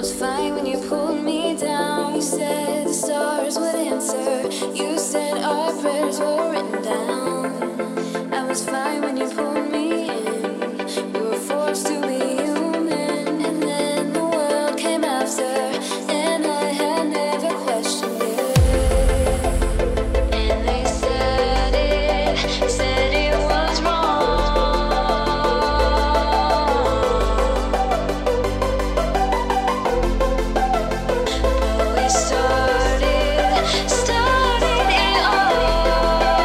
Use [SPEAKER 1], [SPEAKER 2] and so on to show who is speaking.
[SPEAKER 1] was fine when you pulled me down. You said the stars would answer. You said our prayers were written down. I was fine when you pulled me in. We were forced to be human, and then the world came after, and I had never questioned it. And they said it was wrong. But we started it all.